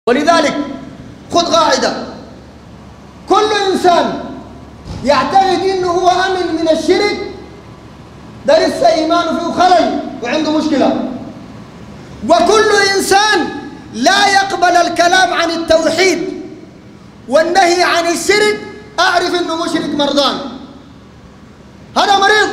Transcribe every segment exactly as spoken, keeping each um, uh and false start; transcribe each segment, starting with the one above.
ولذلك خذ قاعدة: كل إنسان يعتقد إنه هو أمن من الشرك ده لسه إيمانه فيه خلل وعنده مشكلة. وكل إنسان لا يقبل الكلام عن التوحيد والنهي عن الشرك أعرف إنه مشرك مرضان، هذا مريض.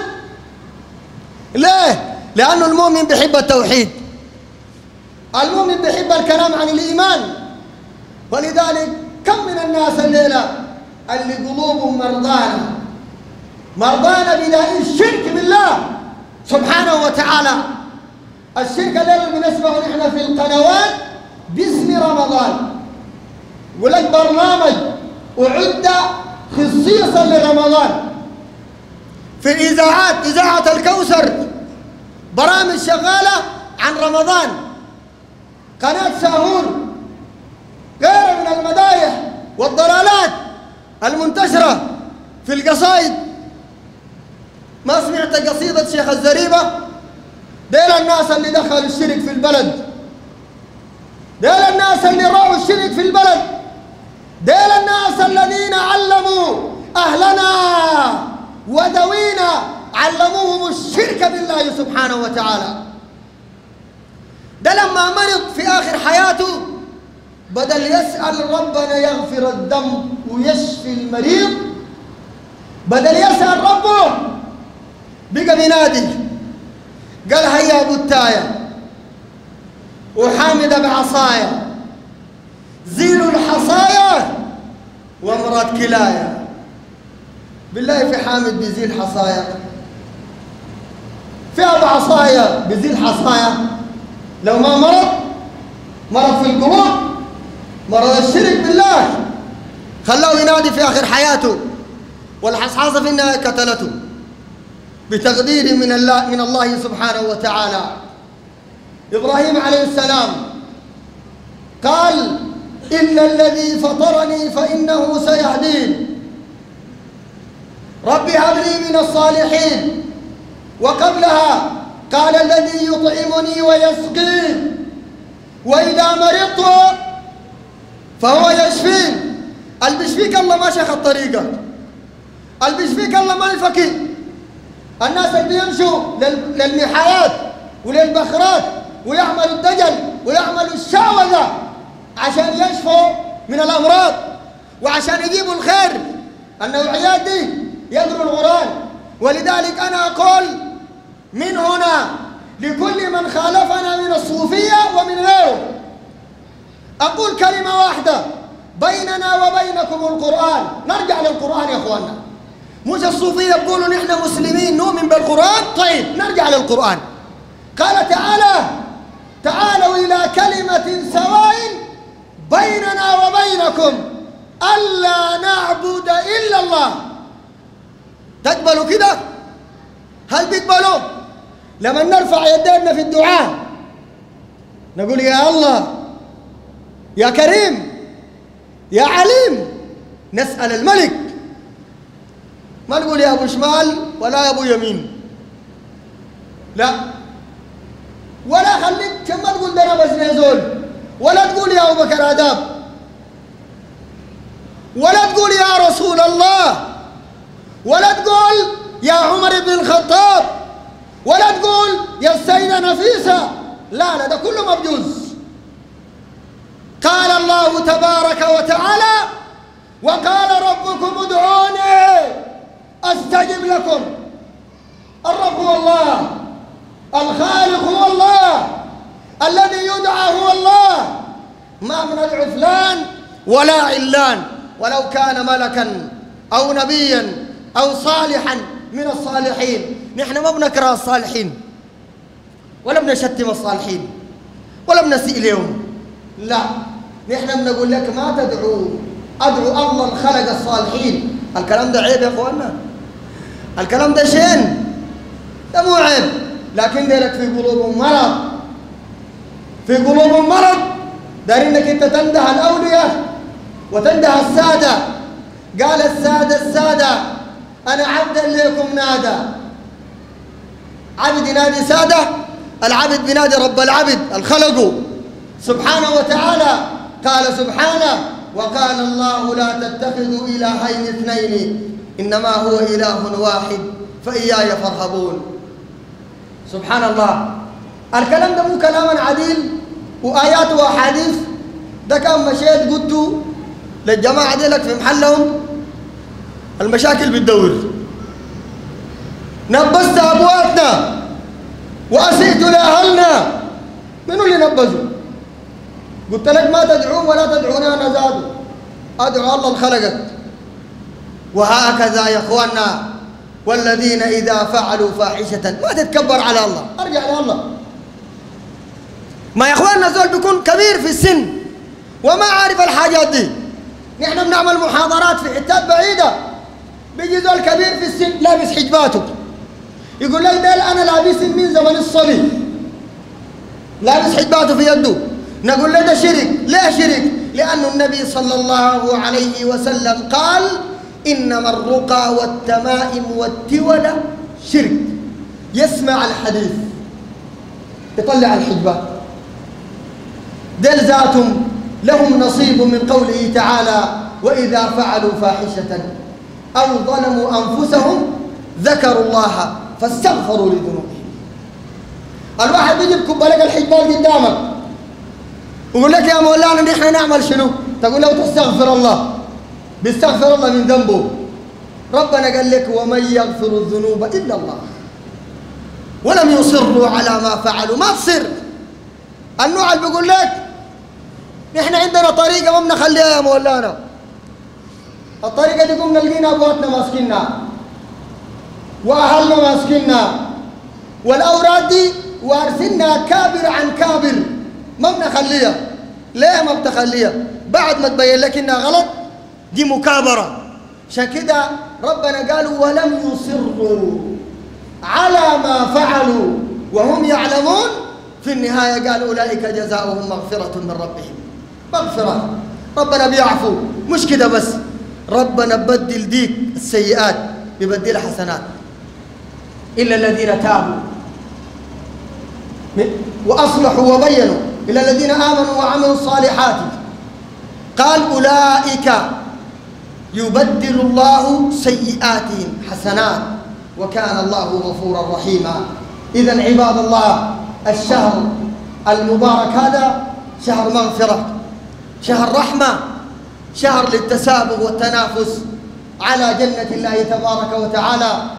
ليه؟ لأنه المؤمن بيحب التوحيد، المؤمن بيحب الكلام عن الإيمان. ولذلك كم من الناس الليلة اللي قلوبهم مرضانة مرضانة بداء الشرك بالله سبحانه وتعالى. الشرك الليلة اللي بنسمعه نحن في القنوات باسم رمضان، ولك برنامج أعد خصيصا لرمضان في الإذاعات، إذاعة الكوثر برامج شغالة عن رمضان، قناة ساهور، غيرها من المدايح والضلالات المنتشرة في القصائد. ما سمعت قصيدة شيخ الزريبة؟ ديل الناس اللي دخلوا الشرك في البلد، ديل الناس اللي راعوا الشرك في البلد، ديل الناس الذين علموا أهلنا ودوينا، علموهم الشرك بالله سبحانه وتعالى. ده لما مرض في آخر حياته بدل يسأل ربنا يغفر الذنب ويشفي المريض، بدل يسأل ربه بقى بينادي، قال: هيا أبو التاية وحامد بعصايا، زيلوا الحصايا وامرأة كلايا. بالله في حامد بيزيل حصايا؟ في أبو عصايا بيزيل حصايا؟ لو ما مرض مرض في القلوب، مرض الشرك بالله، خلاه ينادي في آخر حياته، والحصحاصة في النهاية قتلته بتقدير من الله من الله سبحانه وتعالى. إبراهيم عليه السلام قال: إن الذي فطرني فإنه سيهدين، ربي هب لي من الصالحين. وقبلها قال: الذي يطعمني ويسقين، وإذا مرضت فهو يشفين. اللي بيشفيك الله ما شيخ الطريقة، اللي بيشفيك الله ما الفقيه. الناس اللي بيمشوا للمحايات وللبخرات ويعملوا الدجل ويعملوا الشعوذة عشان يشفوا من الأمراض وعشان يجيبوا الخير، النوعيات دي يقروا القرآن. ولذلك أنا أقول من هنا لكل من خالفنا من الصوفية ومن غيره، أقول كلمة واحدة: بيننا وبينكم القرآن. نرجع للقرآن يا أخوانا، مش الصوفية بيقولوا نحن مسلمين نؤمن بالقرآن، طيب نرجع للقرآن. قال تعالى: تعالوا إلى كلمة سواء بيننا وبينكم ألا نعبد إلا الله. تقبلوا كده؟ هل تقبلوا؟ لما نرفع يدينا في الدعاء نقول: يا الله، يا كريم، يا عليم، نسأل الملك، ما نقول يا أبو شمال ولا يا أبو يمين، لا، ولا خليك كما تقول ده أنا بس زول، ولا تقول يا أبو بكر آداب، ولا تقول يا رسول الله، ولا تقول يا عمر بن الخطاب، ولا تقول يا السيدة نفيسة، لا لا، ده كله مبجوز. قال الله تبارك وتعالى: وقال ربكم ادعوني أستجب لكم. الرب هو الله، الخالق هو الله، الذي يدعى هو الله، ما بندعو فلان ولا علان، ولو كان ملكا أو نبيا أو صالحا من الصالحين. نحن ما بنكره الصالحين ولا بنشتم الصالحين ولا بنسيء لهم، لا، نحن بنقول لك ما تدعو، أدعو الله الخلق الصالحين. الكلام ده عيب يا أخوانا، الكلام ده شين، ده مو عيب، لكن ده لك في قلوبهم مرض، في قلوبهم مرض، دارين انك انت تنده الأولياء وتنده السادة. قال: السادة السادة أنا عبدا لكم نادى. عبد ينادي سادة، العبد بينادي رب العبد الخلق سبحانه وتعالى. قال سبحانه وقال الله لا تتخذوا إلهين اثنين إنما هو إله واحد فإياي فارهبون. سبحان الله، الكلام ده مو كلاما عديل وآيات وأحاديث، ده كان مشيت قلت للجماعة دي لك في محلهم المشاكل بتدور، نبذت أبواتنا وأسئت لأهلنا، منو اللي نبذوا؟ قلت لك ما تدعون ولا تدعوني أنا زادوا، أدعو الله الخلقك. وهكذا يا إخواننا، والذين إذا فعلوا فاحشة ما تتكبر على الله، أرجع لله. ما يا إخواننا زول بيكون كبير في السن وما عارف الحاجات دي، نحن بنعمل محاضرات في حتات بعيدة، بيجي زول كبير في السن لابس حجباته يقول لك ده أنا لابس من زمن الصبي، لابس حجباته في يده، نقول له ده شرك. ليه شرك؟ لأن النبي صلى الله عليه وسلم قال إنما الرقى والتمائم والتولة شرك. يسمع الحديث يطلع الحجبة، دل ذاتهم لهم نصيب من قوله تعالى وإذا فعلوا فاحشة أو ظلموا أنفسهم ذكروا الله فاستغفروا لذنوبهم. الواحد بيجي بكب لك الحجبات قدامك ويقول لك يا مولانا نحن نعمل شنو؟ تقول له تستغفر الله، بيستغفر الله من ذنبه. ربنا قال لك ومن يغفر الذنوب إلا الله ولم يصروا على ما فعلوا. ما تصر. النوع اللي بيقول لك نحن عندنا طريقة ما بنخليها يا مولانا، الطريقة دي قمنا لقينا أبواتنا ماسكينها وأهلنا ماسكينها، والأوراد دي وارثينها كابر عن كابر، ما بنخليها. ليه ما بتخليها؟ بعد ما تبين لك إنها غلط دي مكابرة. عشان كده ربنا قالوا ولم يصروا على ما فعلوا وهم يعلمون. في النهاية قال أولئك جزاؤهم مغفرة من ربهم. مغفرة، ربنا بيعفو، مش كده بس، ربنا بدل ديك السيئات ببدل حسنات. إلا الذين تابوا وأصلحوا وبينوا، إلا الذين آمنوا وعملوا الصالحات قال أولئك يبدل الله سيئاتهم حسنات وكان الله غفورا رحيما. إذن عباد الله، الشهر المبارك هذا شهر مغفرة، شهر رحمة، شهر للتسابق والتنافس على جنة الله تبارك وتعالى.